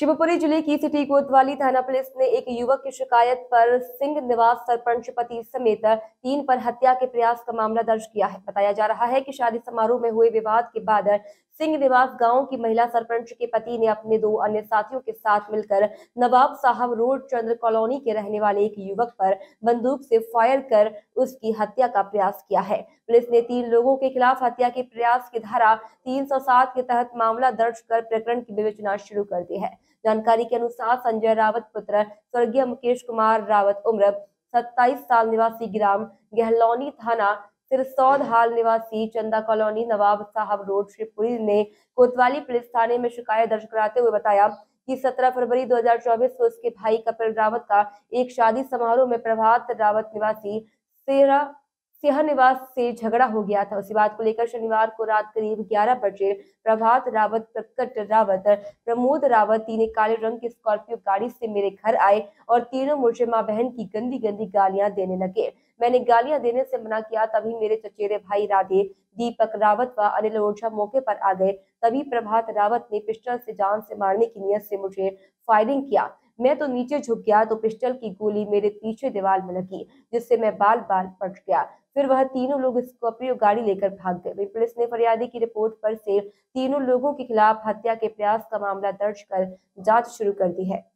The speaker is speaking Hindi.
शिवपुरी जिले की सिटी कोतवाली थाना पुलिस ने एक युवक की शिकायत पर सिंह निवास सरपंच पति समेत 3 पर हत्या के प्रयास का मामला दर्ज किया है। बताया जा रहा है कि शादी समारोह में हुए विवाद के बाद सिंह निवास गांव की महिला सरपंच के पति ने अपने 2 अन्य साथियों के साथ मिलकर नवाब साहब रोड चंद्र कॉलोनी के रहने वाले एक युवक पर बंदूक से फायर कर उसकी हत्या का प्रयास किया है। पुलिस ने 3 लोगों के खिलाफ हत्या के प्रयास की धारा 307 के तहत मामला दर्ज कर प्रकरण की विवेचना शुरू कर दी है। जानकारी के अनुसार संजय रावत पुत्र स्वर्गीय मुकेश कुमार रावत उम्र 27 साल निवासी ग्राम गहलौनी थाना सिरसौद हाल निवासी चंदा कॉलोनी नवाब साहब रोड शिवपुरी ने कोतवाली पुलिस थाने में शिकायत दर्ज कराते हुए बताया कि 17 फरवरी 2024 को उसके भाई कपिल रावत का एक शादी समारोह में प्रभात रावत निवासी सिंह निवास से झगड़ा हो गया था। उसी बात को लेकर शनिवार को रात करीब 11 बजे प्रभात रावत, प्रकट रावत, प्रमोद रावत तीन काले रंग की स्कॉर्पियो गाड़ी से मेरे घर आए और तीनों मुझे मां बहन की गंदी गंदी गालियां देने लगे। मैंने गालियां देने से मना किया, तभी मेरे चचेरे भाई राधे, दीपक रावत व अनिल ओझा मौके पर आ गए। तभी प्रभात रावत ने पिस्टल से जान से मारने की नियत से मुझे फायरिंग किया। मैं तो नीचे झुक गया तो पिस्टल की गोली मेरे पीछे दीवार में लगी, जिससे मैं बाल बाल बच गया। फिर वह तीनों लोग स्कॉर्पियो गाड़ी लेकर भाग गए। पुलिस ने फरियादी की रिपोर्ट पर से तीनों लोगों के खिलाफ हत्या के प्रयास का मामला दर्ज कर जांच शुरू कर दी है।